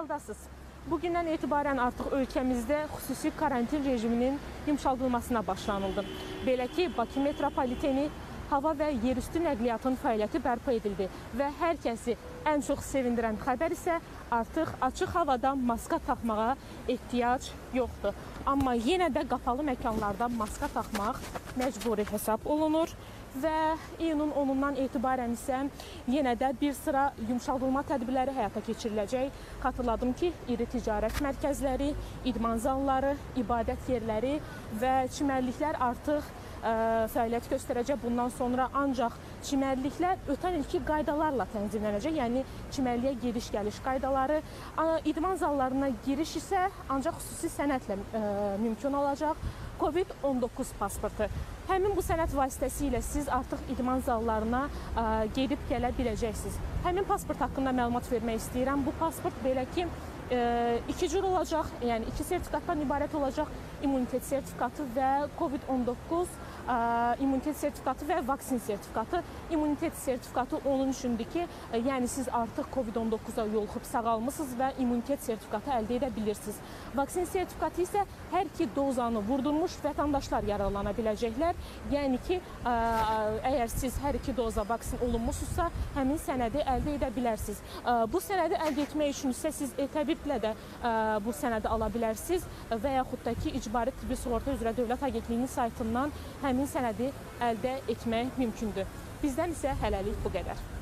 haldasınız? Bugündən etibarən artıq ölkəmizdə xüsusi karantin rejiminin yumşaldılmasına başlanıldı. Belə ki, Bakı metropoliteni hava və yerüstü nəqliyyatın fəaliyyəti bərpa edildi və hər kəsi ən çox sevindirən xəbər isə artıq açıq havada maska taxmağa ehtiyac yoxdur. Amma yenə də qapalı məkanlarda maska taxmaq məcburi hesab olunur və iyunun 10-undan etibarən isə yenə də bir sıra yumşaldılma tədbirləri həyata keçiriləcək. Xatırladım ki, iri ticarət mərkəzləri, idman zalları, ibadət yerləri və çimərliklər artıq fəaliyyət göstərəcək. Bundan sonra ancaq çimərliklər ötən ilki qaydalarla tənzimlənəcək. Yəni çimərliyə giriş-gəliş qaydaları, idman zallarına giriş isə ancaq xüsusi sənədlə mümkün olacaq. COVID-19 pasportu. Həmin bu sənəd vasitəsilə siz artıq idman zallarına gedib gələ biləcəksiniz. Həmin pasport haqqında məlumat vermək istəyirəm. Bu pasport belə ki, iki cür olacaq, yəni iki sertifikatdan ibarət olacaq. İmmunitet sertifikatı və COVID-19 immunitet sertifikatı və vaksin sertifikatı. İmmunitet sertifikatı onun üçündür ki, yəni siz artıq COVID-19'a yoluxub sağalmısınız və immunitet sertifikatı əldə edə bilirsiniz. Vaksin sertifikatı isə hər iki dozanı vurdurmuş vətəndaşlar yararlana biləcəklər. Yəni ki, əgər siz hər iki doza vaksin olunmusunuzsa, həmin sənədi əldə edə bilərsiniz. Bu sənədi əldə etmək üçün isə siz təbiblə də bu sənədi ala bilərsiniz və yaxud da ki, İcbari Tibbi Sığorta üzrə Dövlət Agentliyinin saytından həmin sənədi əldə etmək mümkündür. Bizdən isə hələlik bu qədər.